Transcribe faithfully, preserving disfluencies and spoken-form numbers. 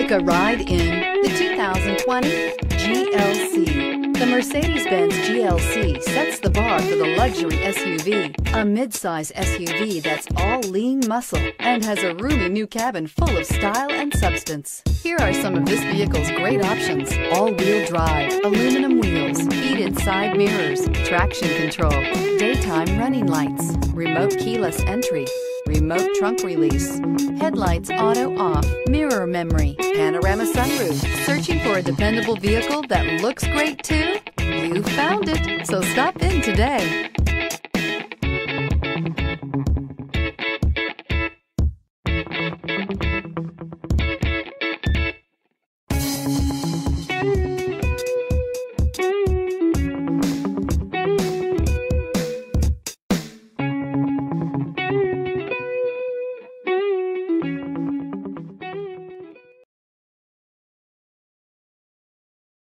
Take a ride in the two thousand twenty G L C. The Mercedes-Benz G L C sets the bar for the luxury S U V, a midsize S U V that's all lean muscle and has a roomy new cabin full of style and substance. Here are some of this vehicle's great options: all-wheel drive, aluminum wheels, heated side mirrors, traction control, daytime running lights, remote keyless entry, remote trunk release, headlights auto off, mirror memory, panorama sunroof. Searching for a dependable vehicle that looks great too? You found it, so stop in today.